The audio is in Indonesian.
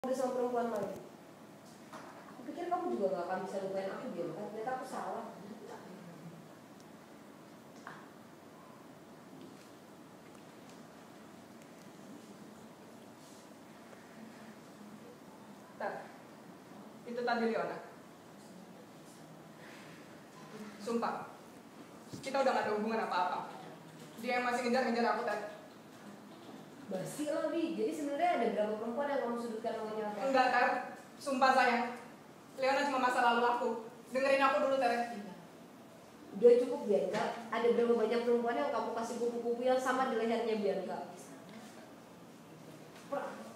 Udah sama perempuan lain. Aku pikir kamu juga gak akan bisa lupain aku, Bianca. Ternyata aku salah. Tar, itu tadi Leona. Sumpah, kita udah gak ada hubungan apa-apa. Dia yang masih ngejar-ngejar aku tadi. Basi lah, Bi. Jadi sebenarnya ada berapa perempuan yang kamu sudutkan namanya? Enggak, Tar. Sumpah sayang. Leona cuma masa lalu aku. Dengerin aku dulu, Tar. Udah cukup, Bianca. Ada berapa banyak perempuan yang kamu kasih kupu-kupu yang sama di lehernya Bianca?